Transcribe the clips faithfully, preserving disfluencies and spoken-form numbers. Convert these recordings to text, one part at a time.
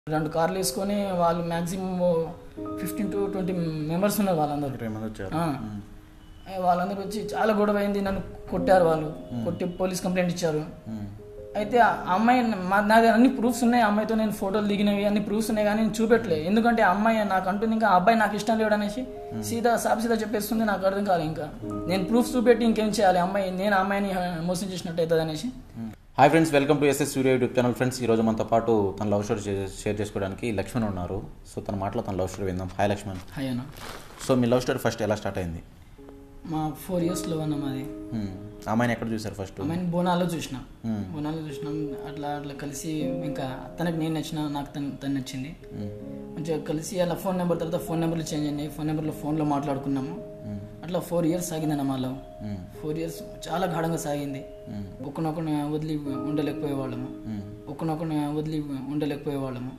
రెండు కార్లు వేసుకొని వాళ్ళు maximum fifteen to twenty members ఉన్నారు. వాళ్ళందరూ వాళ్ళందరూ వచ్చి చాలా గొడవ అయింది. నన్ను కొట్టారు, వాళ్ళు కొట్టి పోలీస్ కంప్లైంట్ ఇచ్చారు. అయితే ఆ అమ్మాయి నా దగ్గర అన్ని ప్రూఫ్స్ ఉన్నాయి, అమ్మాయితో నేను ఫోటోలు దిగినవి అన్ని ప్రూఫ్స్ ఉన్నాయి, కానీ నేను చూపెట్టలేదు. ఎందుకంటే అమ్మాయి నాకు అంటుంది ఇంకా అబ్బాయి నాకు ఇష్టం లేడు అనేసి సీదా సాప్ సీదా చెప్పేస్తుంది. నాకు అర్థం కాదు, ఇంకా నేను ప్రూఫ్స్ చూపెట్టి ఇంకేం చేయాలి, అమ్మాయి నేను అమ్మాయిని మోసం చేసినట్టు అవుతుంది అనేసి. Hi friends, welcome to SS Surya YouTube channel. Friends, ఈరోజు మనతో పాటు తన లవ్ స్టోరీ షేర్ చేసుకోవడానికి లక్ష్మణ్ ఉన్నారు. సో తన మాటలో తన లవ్ స్టోరీ విందాం. హాయ్ లక్ష్మణ్. హాయ్ అన్న. సో మీ లవ్ స్టోరీ ఫస్ట్ ఎలా స్టార్ట్ అయింది? మా ఫోర్ ఇయర్స్ లో అన్న మాది. అమ్మాయిని ఎక్కడ చూసారు ఫస్ట్? అమ్మాయిని బోనాల్లో చూసినాం. బోనాల్లో చూసినాం. అట్లా అట్లా కలిసి ఇంకా తనకు నేను నచ్చిన, నాకు తను తను నచ్చింది. మంచిగా కలిసి అలా ఫోన్ నెంబర్ తర్వాత ఫోన్ నెంబర్లు చేంజ్ అయినాయి. ఫోన్ నెంబర్లో ఫోన్లో మాట్లాడుకున్నాము. అట్లా ఫోర్ ఇయర్స్ సాగిందన్న మా లవ్. ఫోర్ ఇయర్స్ చాలా గాఢంగా సాగింది. ఒకనొకరిని వదిలి ఉండలేకపోయేవాళ్ళము ఒకనొకరిని వదిలి ఉండలేకపోయేవాళ్ళము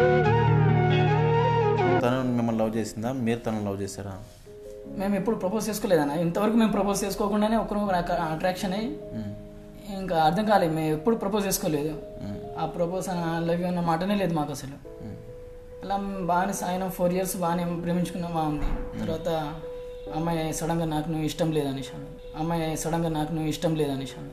తను మిమ్మల్ని లవ్ చేసిందా, మీరు తనను లవ్ చేశారా? మేము ఎప్పుడు ప్రపోజ్ చేసుకోలేదన్న. ఇంతవరకు మేము ప్రపోజ్ చేసుకోకుండానే ఒకరినొకరు అట్రాక్షన్ అయ్యి ఇంకా అర్థం కాలేదు. మేము ఎప్పుడు ప్రపోజ్ చేసుకోలేదు. ఆ ప్రపోజ్ లవ్ అన్న మాటనే లేదు మాకు అసలు. అలా బాగానే సాగినాం. ఫోర్ ఇయర్స్ బాగానే ప్రేమించుకున్నాం, బాగుంది. తర్వాత అమ్మాయి సడన్గా నాకు నువ్వు ఇష్టం లేదనిషాను. అమ్మాయి సడన్గా నాకు నువ్వు ఇష్టం లేదనిషాను.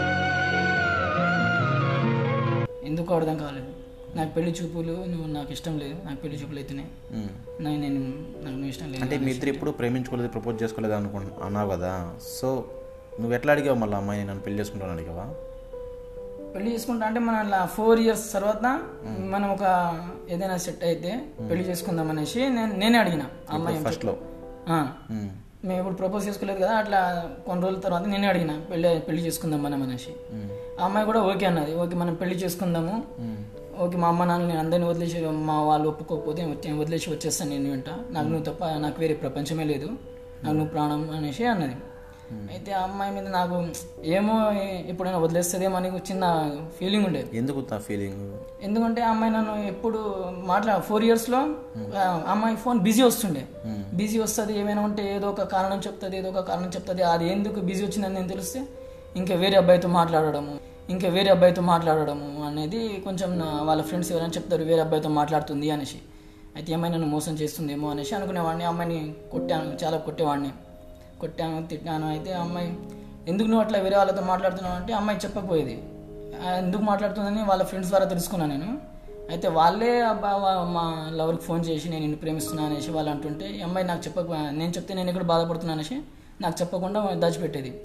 ఎందుకు అర్థం కాలేదు. నాకు పెళ్లి చూపులు నువ్వు నాకు ఇష్టం లేదు, నాకు పెళ్లి చూపులు అయితేనే నేను నాకు నువ్వు ఇష్టం లేదు అంటే మీ ఇద్దరు ఎప్పుడు ప్రేమించుకోలేదు, ప్రపోజ్ చేసుకోలేదు అనుకు అన్నావు కదా. సో నువ్వు ఎట్లా అడిగావు మళ్ళీ అమ్మాయిని నన్ను పెళ్లి చేసుకుంటాను అడిగావా? పెళ్లి చేసుకుంటా అంటే మన అలా ఫోర్ ఇయర్స్ తర్వాత మనం ఒక ఏదైనా సెట్ అయితే పెళ్లి చేసుకుందాం అనేసి నేను నేనే అడిగిన అమ్మాయి ఫస్ట్ లో. మేము ఇప్పుడు ప్రపోజ్ చేసుకోలేదు కదా, అట్లా కొన్ని రోజుల తర్వాత నేనే అడిగిన పెళ్లి పెళ్లి చేసుకుందాం మనం అనేసి. ఆ అమ్మాయి కూడా ఓకే అన్నది. ఓకే మనం పెళ్లి చేసుకుందాము, ఓకే మా అమ్మ నాన్న నేను అందరినీ వదిలేసి, మా వాళ్ళు ఒప్పుకోకపోతే వదిలేసి వచ్చేస్తాను నేను వెంట, నాకు నువ్వు తప్ప నాకు వేరే ప్రపంచమే లేదు, నాకు నువ్వు ప్రాణం అనేసి అన్నది. అయితే ఆ అమ్మాయి మీద నాకు ఏమో ఎప్పుడైనా వదిలేస్తుందేమో అని చిన్న ఫీలింగ్ ఉండేది. ఎందుకు ఫీలింగ్? ఎందుకంటే ఆ అమ్మాయి నన్ను ఎప్పుడు మాట్లా ఫోర్ ఇయర్స్లో అమ్మాయి ఫోన్ బిజీ వస్తుండే. బిజీ వస్తుంది, ఏమైనా ఉంటే ఏదో ఒక కారణం చెప్తుంది, ఏదో ఒక కారణం చెప్తుంది. అది ఎందుకు బిజీ వచ్చిందని నేను తెలిస్తే ఇంకా వేరే అబ్బాయితో మాట్లాడడము ఇంకా వేరే అబ్బాయితో మాట్లాడడము అనేది కొంచెం వాళ్ళ ఫ్రెండ్స్ ఎవరైనా చెప్తారు వేరే అబ్బాయితో మాట్లాడుతుంది అనేసి. అయితే ఏమైనా నన్ను మోసం చేస్తుందేమో అనేసి అనుకునేవాడిని. అమ్మాయిని కొట్టాను, చాలా కొట్టేవాడిని, కొట్టాను, తిట్టాను. అయితే అమ్మాయి ఎందుకు నువ్వు అట్లా వేరే వాళ్ళతో మాట్లాడుతున్నావు అంటే అమ్మాయి చెప్పకపోయేది. ఎందుకు మాట్లాడుతుందని వాళ్ళ ఫ్రెండ్స్ ద్వారా తెలుసుకున్నాను నేను. అయితే వాళ్ళే అబ్బా మా లవర్కి ఫోన్ చేసి నేను నిన్ను ప్రేమిస్తున్నా అనేసి వాళ్ళు అంటుంటే ఈ అమ్మాయి నాకు చెప్పక, నేను చెప్తే నేను ఎక్కడ బాధపడుతున్నా అనేసి నాకు చెప్పకుండా దాచిపెట్టేది.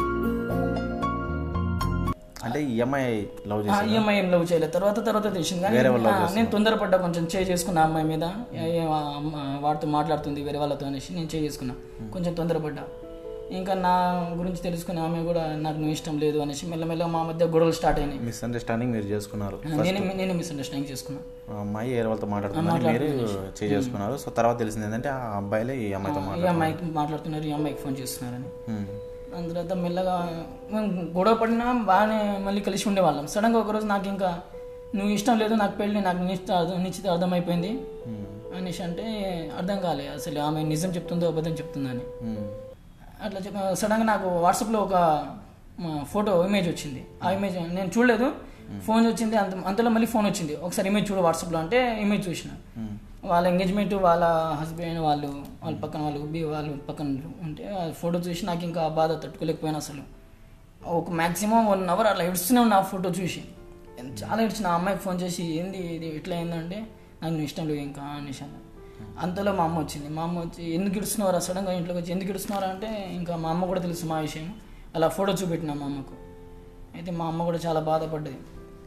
అంటే ఈఎంఐ లవ్ చేసి ఈఎంఐ ఏం లవ్ చేయలేదు. తర్వాత తర్వాత తెలిసింది, కానీ నేను తొందరపడ్డా, కొంచెం చేయి చేసుకున్నా అమ్మాయి మీద. వాడితో మాట్లాడుతుంది వేరే వాళ్ళతో అనేసి నేను చేయి చేసుకున్నా, కొంచెం తొందరపడ్డా. ఇంకా నా గురించి తెలుసుకుని ఆమె కూడా నాకు నువ్వు ఇష్టం లేదు అనేసి మెల్లమెల్ల మా మధ్య గొడవలు స్టార్ట్ అయినాయి. మిస్అండర్స్టాండింగ్ మీరు చేసుకున్నారు. నేను నేను మిస్అండర్స్టాండింగ్ చేసుకున్నా. అమ్మాయి వేరే వాళ్ళతో మాట్లాడుతున్నారు, మీరు చేయి చేసుకున్నారు. సో తర్వాత తెలిసింది ఏంటంటే ఆ అబ్బాయిలే ఈ అమ్మాయితో ఈ అమ్మాయికి మాట్లాడుతున్నారు, ఈ అమ్మాయికి ఫోన్ చేస్తున్నారని. దాని తర్వాత మెల్లగా మేము గొడవ పడినా బాగానే మళ్ళీ కలిసి ఉండేవాళ్ళం. సడన్గా ఒకరోజు నాకు ఇంకా నువ్వు ఇష్టం లేదు, నాకు పెళ్ళి నాకు నిశ్చిత నిశ్చిత అర్థమైపోయింది అనేసి అంటే అర్థం కాలే అసలు ఆమె నిజం చెప్తుందో అబద్ధం చెప్తుందని. అట్లా చెప్ప సడన్గా నాకు వాట్సాప్లో ఒక ఫోటో ఇమేజ్ వచ్చింది. ఆ ఇమేజ్ నేను చూడలేదు, ఫోన్ వచ్చింది. అంత అంతలో మళ్ళీ ఫోన్ వచ్చింది, ఒకసారి ఇమేజ్ చూడు వాట్సాప్లో అంటే ఇమేజ్ చూసిన. వాళ్ళ ఎంగేజ్మెంట్, వాళ్ళ హస్బెండ్ వాళ్ళు వాళ్ళ పక్కన వాళ్ళు బి వాళ్ళు పక్కన ఉంటే ఆ ఫోటో చూసి నాకు ఇంకా బాధ తట్టుకోలేకపోయాను అసలు. ఒక మ్యాక్సిమం వన్ అవర్ అట్లా ఏడుస్తూనే ఉన్నా ఆ ఫోటో చూసి. చాలా ఏడ్చిన. ఆ అమ్మాయికి ఫోన్ చేసి ఏంది ఇది ఇట్లా అయిందంటే నాకు నువ్వు ఇష్టం లేదు ఇంకా అనేసి. అంతలో మా అమ్మ వచ్చింది. మా అమ్మ వచ్చి ఎందుకు ఇడుస్తున్నారా, సడన్గా ఇంట్లోకి వచ్చి ఎందుకు ఇడుస్తున్నారా అంటే ఇంకా మా అమ్మ కూడా తెలుసు మా విషయం. అలా ఫోటో చూపెట్టినా మా అమ్మకు. అయితే మా అమ్మ కూడా చాలా బాధపడ్డది.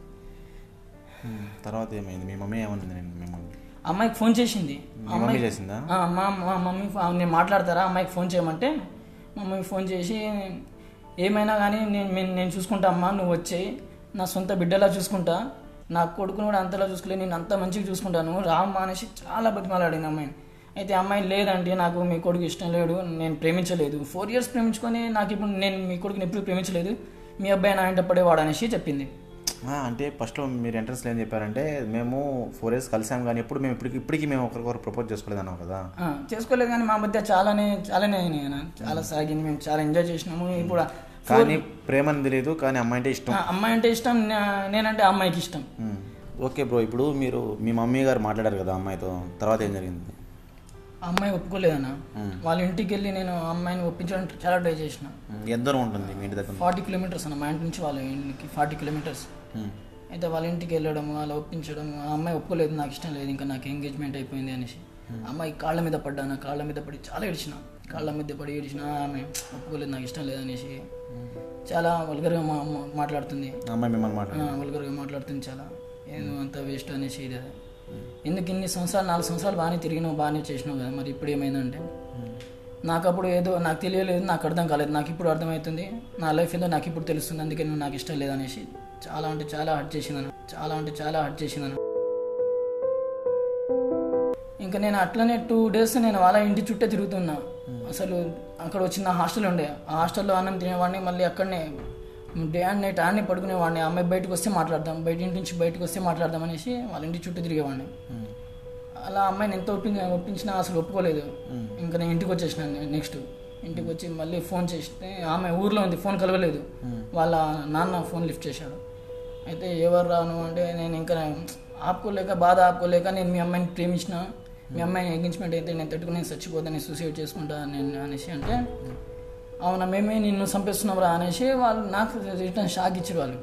తర్వాత ఏమైంది? మీ మమ్మీ ఏమన్నది? మిమ్మల్ని అమ్మాయికి ఫోన్ చేసింది. అమ్మాయి చేసిందా? మా మా మమ్మీ నేను మాట్లాడతారా అమ్మాయికి ఫోన్ చేయమంటే మా మమ్మీ ఫోన్ చేసి ఏమైనా కానీ నేను నేను చూసుకుంటా అమ్మా, నువ్వు వచ్చేయి, నా సొంత బిడ్డలా చూసుకుంటా, నా కొడుకుని కూడా అంతలా చూసుకోలేదు, నేను అంత మంచిగా చూసుకుంటాను రామ్మా అనేసి చాలా బతిమాలాడింది అమ్మాయిని. అయితే అమ్మాయి లేదంటే నాకు మీ కొడుకు ఇష్టం లేడు, నేను ప్రేమించలేదు, ఫోర్ ఇయర్స్ ప్రేమించుకొని నాకు ఇప్పుడు నేను మీ కొడుకుని ఎప్పుడు ప్రేమించలేదు, మీ అబ్బాయి నా వెంట పడేవాడు అనేసి చెప్పింది. అంటే ఫస్ట్లో మీరు ఎంట్రన్స్లో ఏం చెప్పారంటే మేము ఫోర్ ఇయర్స్ కలిసాం కానీ ఎప్పుడు మేము ఇప్పటికి ఇప్పటికీ మేము ఒకరికొకరు ప్రపోజ్ చేసుకోలేదు అన్నాం కదా. చేసుకోలేదు, కానీ మా మధ్య చాలానే చాలానే చాలా సాగింది, మేము చాలా ఎంజాయ్ చేసినాము. ఇప్పుడు కానీ ప్రేమ అని తెలియదు, కానీ అమ్మాయి అంటే ఇష్టం. అమ్మాయి అంటే ఇష్టం, నేనంటే అమ్మాయికి ఇష్టం. ఓకే బ్రో, ఇప్పుడు మీరు మీ మమ్మీ గారు మాట్లాడారు కదా అమ్మాయితో, తర్వాత ఏం జరిగింది? ఆ అమ్మాయి ఒప్పుకోలేదన్న. వాళ్ళ ఇంటికి వెళ్ళి నేను ఆ అమ్మాయిని ఒప్పించడానికి చాలా ట్రై చేసిన. ఎంత దూరం ఉంటుంది మీ ఇంటి దగ్గర? ఫార్టీ కిలోమీటర్స్ అన్న, మా ఇంటి నుంచి వాళ్ళ ఇంటికి ఫార్టీ కిలోమీటర్స్. అయితే వాళ్ళ ఇంటికి వెళ్ళడం, అలా ఒప్పించడం, ఆ అమ్మాయి ఒప్పుకోలేదు, నాకు ఇష్టం లేదు, ఇంకా నాకు ఎంగేజ్మెంట్ అయిపోయింది అనేసి. అమ్మాయి కాళ్ళ మీద పడ్డాను, కాళ్ళ మీద పడి చాలా ఏడ్చిన, కాళ్ళ మీద పడి ఏడ్చిన. ఆమె ఒప్పుకోలేదు, నాకు ఇష్టం లేదు అనేసి చాలా వల్గర్గా మా మాట్లాడుతుంది. అమ్మాయి మిమ్మల్ని మాట్లాడు వల్గర్గా మాట్లాడుతుంది చాలా. ఏదో అంత వేస్ట్ అనేసి ఇది ఎందుకు ఇన్ని సంవత్సరాలు, నాలుగు సంవత్సరాలు బాగానే తిరిగినావు, బాగానే చేసినావు కదా, మరి ఇప్పుడు ఏమైందంటే నాకు అప్పుడు ఏదో నాకు తెలియలేదు, నాకు అర్థం కాలేదు, నాకు ఇప్పుడు అర్థమవుతుంది, నా లైఫ్ ఏదో నాకు ఇప్పుడు తెలుస్తుంది, అందుకే నువ్వు నాకు ఇష్టం లేదనేసి చాలా అంటే చాలా హర్ట్ చేసిందను, చాలా అంటే చాలా హర్ట్ చేసిందను. ఇంకా నేను అట్లనే టూ డేస్ నేను వాళ్ళ ఇంటి చుట్టే తిరుగుతున్నా. అసలు అక్కడ వచ్చిన హాస్టల్ ఉండే, ఆ హాస్టల్లో అన్నం తినేవాడిని, మళ్ళీ అక్కడనే డే అండ్ నైట్ ఆడనే పడుకునేవాడిని. అమ్మాయి బయటకు వస్తే మాట్లాడదాం, బయట ఇంటి నుంచి బయటకు వస్తే మాట్లాడదాం అనేసి వాళ్ళ ఇంటి చుట్టూ తిరిగేవాడిని. అలా అమ్మాయిని ఎంత ఒప్పి ఒప్పించినా అసలు ఒప్పుకోలేదు. ఇంకా నేను ఇంటికి వచ్చేసినాను. నెక్స్ట్ ఇంటికి వచ్చి మళ్ళీ ఫోన్ చేస్తే ఆమె ఊర్లో ఉంది, ఫోన్ కలవలేదు. వాళ్ళ నాన్న ఫోన్ లిఫ్ట్ చేశాడు. అయితే ఎవరు రాను అంటే నేను ఇంకా ఆపుకోలేక, బాధ ఆపుకోలేక, నేను మీ అమ్మాయిని ప్రేమించిన, మీ అమ్మాయిని ఎంగేజ్మెంట్ అయితే నేను తట్టుకుని నేను చచ్చిపోతాను, నేను సూసైడ్ చేసుకుంటా నేను అనేసి అంటే, అవునా మేమే నిన్ను చంపేస్తున్నావురా అనేసి వాళ్ళు నాకు రిటర్న్ షాక్ ఇచ్చారు వాళ్ళు.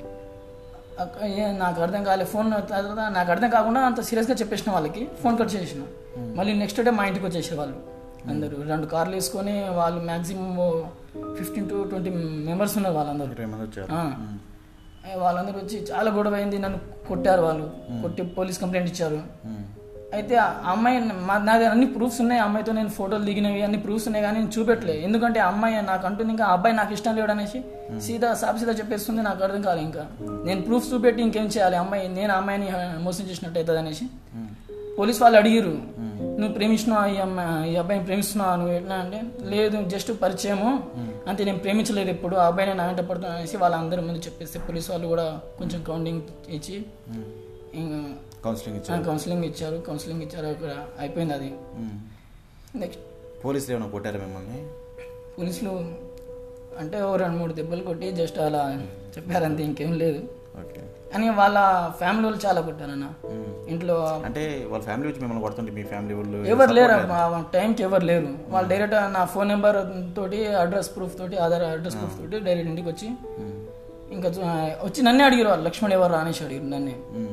నాకు అర్థం కాలేదు. ఫోన్ తర్వాత నాకు అర్థం కాకుండా అంత సీరియస్గా చెప్పేసిన వాళ్ళకి ఫోన్ కట్ చేసిన. మళ్ళీ నెక్స్ట్ డే మా ఇంటికి వచ్చేసారు వాళ్ళు అందరూ. రెండు కార్లు వేసుకొని వాళ్ళు maximum fifteen to twenty members ఉన్నారు వాళ్ళందరూ. వాళ్ళందరూ వచ్చి చాలా గొడవ అయింది, నన్ను కొట్టారు వాళ్ళు, కొట్టి పోలీస్ కంప్లైంట్ ఇచ్చారు. అయితే ఆ అమ్మాయి మా నా దగ్గర అన్ని ప్రూఫ్స్ ఉన్నాయి, అమ్మాయితో నేను ఫోటోలు దిగినవి అన్ని ప్రూఫ్స్ ఉన్నాయి, కానీ నేను చూపెట్టలేదు. ఎందుకంటే అమ్మాయి నాకు అంటుంది ఇంకా అబ్బాయి నాకు ఇష్టం లేడు అనేసి సీదా సాప్ సీదా చెప్పేస్తుంది. నాకు అర్థం కాదు, ఇంకా నేను ప్రూఫ్స్ చూపెట్టి ఇంకేం చేయాలి, అమ్మాయి నేను అమ్మాయిని మోసం చేసినట్టు అవుతుంది అనేసి పోలీస్ వాళ్ళు అడిగారు, నువ్వు ప్రేమించినావు ఈ అమ్మాయి ఈ అబ్బాయిని ప్రేమిస్తున్నావు నువ్వు ఎట్లా అంటే, లేదు జస్ట్ పరిచయము అంతే, నేను ప్రేమించలేదు ఎప్పుడు, ఆ అబ్బాయిని నా వెంట పడుతున్నా అనేసి వాళ్ళందరి ముందు చెప్పేస్తే పోలీస్ వాళ్ళు కూడా కొంచెం కౌంటింగ్ ఇచ్చి ఇంకా కౌన్సిలింగ్ ఇచ్చారు కౌన్సిలింగ్ ఇచ్చారు కౌన్సిలింగ్ ఇచ్చారు అక్కడ అయిపోయింది అది. నెక్స్ట్ పోలీసులు ఏమైనా కొట్టారు మిమ్మల్ని? పోలీసులు అంటే ఓ రెండు మూడు దెబ్బలు కొట్టి జస్ట్ అలా చెప్పారంతే, ఇంకేం లేదు. అని వాళ్ళ ఫ్యామిలీ వాళ్ళు చాలా కొట్టారన్న ఇంట్లో. అంటే వాళ్ళ ఫ్యామిలీ వచ్చి మిమ్మల్ని కొడుతుంటే మీ ఫ్యామిలీ వాళ్ళు ఎవరు లేరు ఆ టైంకి, ఎవరు లేరు. వాళ్ళు డైరెక్ట్ నా ఫోన్ నెంబర్ తోటి, అడ్రస్ ప్రూఫ్ తోటి, ఆధార్ అడ్రస్ ప్రూఫ్ తోటి డైరెక్ట్ ఇంటికి వచ్చి ఇంకా వచ్చి నన్నే అడిగారు వాళ్ళు, లక్ష్మణ్ ఎవరు అనేసి అడిగారు నన్నే.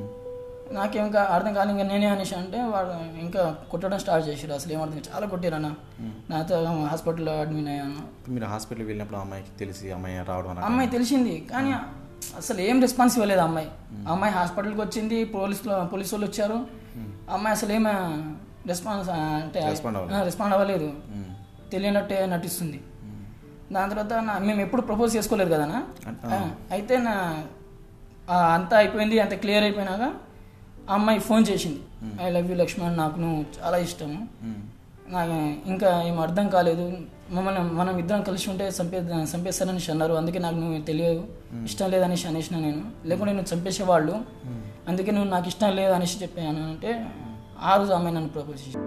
నాకేం అర్థం కాదు, ఇంకా నేనే అనేసి అంటే వాడు ఇంకా కొట్టడం స్టార్ట్ చేసారు. అసలు ఏమర్థం, చాలా కొట్టారన్న. నాతో హాస్పిటల్లో అడ్మిట్ అయ్యాను. మీరు హాస్పిటల్కి వెళ్ళినప్పుడు అమ్మాయికి తెలిసి అమ్మాయి రావడం? అమ్మాయి తెలిసింది, కానీ అసలు ఏం రెస్పాన్స్ ఇవ్వలేదు అమ్మాయి. అమ్మాయి హాస్పిటల్కి వచ్చింది, పోలీసులు పోలీసు వాళ్ళు వచ్చారు, అమ్మాయి అసలు ఏమి రెస్పాన్స్ అంటే రెస్పాండ్ అవ్వలేదు, తెలియనట్టే నటిస్తుంది. దాని తర్వాత మేము ఎప్పుడు ప్రపోజ్ చేసుకోలేదు కదా. అయితే నా అంతా అయిపోయింది, అంత క్లియర్ అయిపోయినాక అమ్మాయి ఫోన్ చేసింది, ఐ లవ్ యూ లక్ష్మణ్, నాకు నువ్వు చాలా ఇష్టము, నాకు ఇంకా ఏం అర్థం కాలేదు, మమ్మల్ని మనం ఇద్దరం కలిసి ఉంటే చంపే చంపేస్తారనేసి అన్నారు, అందుకే నాకు నువ్వు తెలియదు, ఇష్టం లేదనేసి అనేసిన నేను, లేకుంటే నువ్వు చంపేసేవాళ్ళు, అందుకే నువ్వు నాకు ఇష్టం లేదు అనేసి చెప్పాను అంటే ఆ రోజు అమ్మాయి నన్ను ప్రపోజ్ చేసి.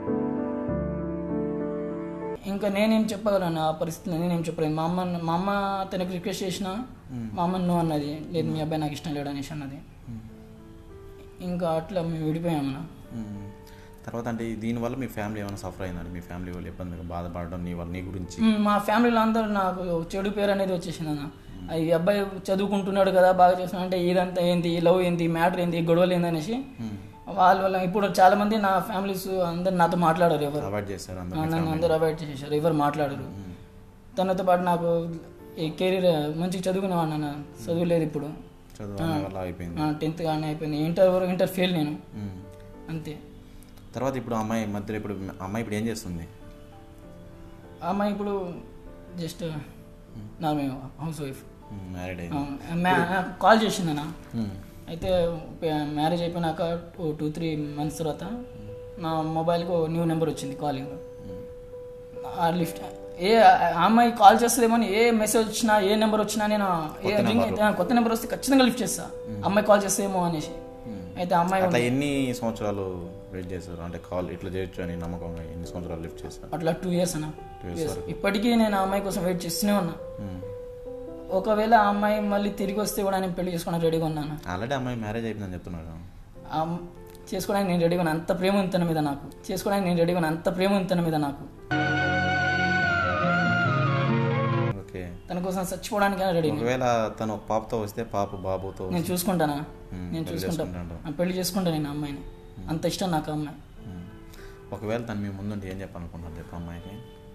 ఇంకా నేనేం చెప్పగలను ఆ పరిస్థితిలో, నేనేం చెప్పలేదు. మా అమ్మ మా అమ్మ తనకి రిక్వెస్ట్ చేసిన, మా అమ్మ నువ్వు అన్నది లేదు, మీ అబ్బాయి నాకు ఇష్టం లేడు అనేసి అన్నది. ఇంకా అట్లా మేము విడిపోయామన్నా. తర్వాత అంటే దీనివల్ల మీ ఫ్యామిలీ ఏమైనా సఫర్ అయిందండి? మీ ఫ్యామిలీ వాళ్ళు ఇబ్బందిగా బాధపడడం నీ వల్ల, నీ గురించి? మా ఫ్యామిలీలో అందరూ నాకు చెడు పేరు అనేది వచ్చేసింది అన్న. ఈ అబ్బాయి చదువుకుంటున్నాడు కదా, బాగా చేస్తున్నాడు అంటే ఇదంతా ఏంది, లవ్ ఏంది, మ్యాటర్ ఏంది, గొడవలు ఏంది అనేసి వాళ్ళ వల్ల ఇప్పుడు చాలా మంది నా ఫ్యామిలీస్ అందరు నాతో మాట్లాడారు, ఎవరు అవాయిడ్ చేశారు, నన్ను అందరూ అవాయిడ్ చేసేసారు, ఎవరు మాట్లాడరు. తనతో పాటు నాకు ఈ కెరీర్ మంచిగా చదువుకునేవాడిని అన్న, చదువులేదు ఇప్పుడు, టెన్త్ కానీ అయిపోయింది, ఇంటర్ వరకు ఇంటర్ ఫెయిల్ నేను అంతే. తర్వాత ఇప్పుడు అమ్మాయి మధ్యలో ఇప్పుడు అమ్మాయి ఇప్పుడు ఏం చేస్తుంది? అమ్మాయి ఇప్పుడు just normal house wife, married అయింది. కాల్ చేసిందన్న, అయితే మ్యారేజ్ అయిపోయినాక టూ త్రీ మంత్స్ తర్వాత నా మొబైల్కి న్యూ నెంబర్ వచ్చింది కాలింగ్. ఆ లిఫ్ట్ ఏ అమ్మాయి కాల్ చేస్తుందేమో, ఏ మెసేజ్ వచ్చినా ఏ నెంబర్ వచ్చినా నేను ఏ రింగ్ కొత్త నెంబర్ వస్తే ఖచ్చితంగా లిఫ్ట్ చేస్తా, అమ్మాయి కాల్ చేస్తేమో అనేసి. అయితే అమ్మాయి అట్లా ఎన్ని సంవత్సరాలు వెయిట్ చేస్తారు అంటే కాల్ ఇట్లా చేయొచ్చు అని నమ్మకంగా ఎన్ని సంవత్సరాలు లిఫ్ట్ చేస్తారు? అట్లా టూ ఇయర్స్ అన్న. ఇప్పటికీ నేను ఆ అమ్మాయి కోసం వెయిట్ చేస్తూనే ఉన్నా. ఒకవేళ ఆ అమ్మాయి మళ్ళీ తిరిగి వస్తే కూడా నేను పెళ్లి చేసుకోవడానికి రెడీగా ఉన్నాను. ఆల్రెడీ అమ్మాయి మ్యారేజ్ అయిపోయిందని చెప్తున్నారు. ఆ అమ్- చేసుకోవడానికి నేను రెడీగా ఉన్నాను. అంత ప్రేమ ఉంది తన మీద నాకు. చేసుకోవడానికి నేను రెడీగా ఉన్నాను. అంత ప్రేమ ఉంది తన మీద నాకు. ఓకే. తన కోసం చచ్చిపోవడానికైనా రెడీ. ఒకవేళ తను ఒక పాపతో వస్తే పాప బాబుతో నేను చూసుకుంటానా? ఉమ్, నేను పెళ్లి చూసుకుంటాను. చేసుకుంటాడు. ఆ పెళ్లి చేసుకుంటాను నేను ఆ అమ్మాయిని. అంత ఇష్టం నాకు ఆ అమ్మాయి. ఉమ్. ఒకవేళ తను మీ ముందుంటే ఏం చెప్పాలనుకుంటారు చెప్పు అమ్మాయికి?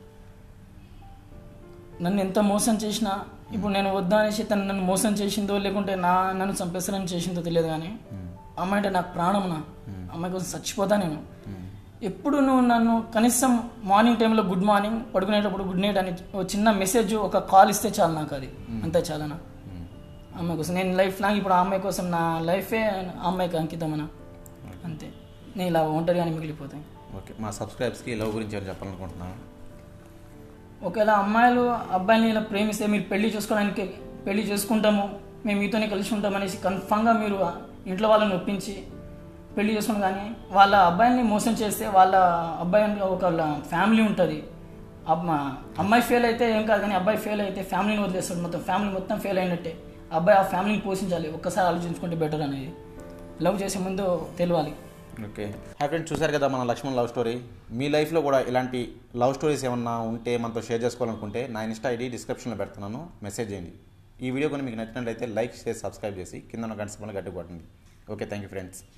నన్ను ఎంత మోసం చేసినా, ఇప్పుడు నేను వద్దా అనేసి తను నన్ను మోసం చేసిందో లేకుంటే నా నన్ను చంపేస్తానని చేసిందో తెలియదు, కానీ ఉమ్, అమ్మాయి అంటే నాకు ప్రాణం. నా అమ్మాయి కోసం చచ్చిపోతా నేను. ఉమ్, ఎప్పుడు నువ్వు నన్ను కనీసం మార్నింగ్ టైంలో గుడ్ మార్నింగ్, పడుకునేటప్పుడు గుడ్ నైట్ అని ఒక చిన్న మెసేజ్, ఒక కాల్ ఇస్తే చాలు నాకు. అది అంతే చాలనా ఉమ్. అమ్మాయి కోసం. నేను లైఫ్ లాంగ్ ఇప్పుడు ఆ అమ్మాయి కోసం నా లైఫే ఆ అమ్మాయికి అంకితమనా. అంతే. నేను ఇలా ఒంటరిగానే మిగిలిపోతాయి. ఓకే. మా సబ్స్క్రైబ్స్కి లవ్ గురించి ఏమైనా చెప్పాలనుకుంటున్నాను? ఒకవేళ అమ్మాయిలు అబ్బాయిని ఇలా ప్రేమిస్తే మీరు పెళ్లి చేసుకోవడానికి పెళ్లి చేసుకుంటాము, మేము మీతోనే కలిసి ఉంటాం అనేసి కన్ఫామ్గా మీరు ఇంట్లో వాళ్ళని ఒప్పించి పెళ్లి చేసుకుని, కానీ వాళ్ళ అబ్బాయిని మోసం చేస్తే వాళ్ళ అబ్బాయి ఒక ఫ్యామిలీ ఉంటుంది. అమ్మా అమ్మాయి ఫెయిల్ అయితే ఏం కాదు, కానీ అబ్బాయి ఫెయిల్ అయితే ఫ్యామిలీని వదిలేస్తాడు. మొత్తం ఫ్యామిలీ మొత్తం ఫెయిల్ అయినట్టే. అబ్బాయి ఆ ఫ్యామిలీని పోషించాలి. ఒక్కసారి ఆలోచించుకుంటే బెటర్ అనేది లవ్ చేసే ముందు తెలియాలి. ఓకే. హాయ్ ఫ్రెండ్స్, చూసారు కదా మన లక్ష్మణ్ లవ్ స్టోరీ. మీ లైఫ్లో కూడా ఇలాంటి లవ్ స్టోరీస్ ఏమన్నా ఉంటే మనతో షేర్ చేసుకోవాలనుకుంటే నా ఇన్స్టా ఐడి డిస్క్రిప్షన్లో పెడుతున్నాను, మెసేజ్ చేయండి. ఈ వీడియో కానీ మీకు నచ్చినట్లయితే లైక్ చేసి సబ్స్క్రైబ్ చేసి కింద ఉన్న గంట సింబల్ గట్టి కొట్టండి. Okay, thank you friends.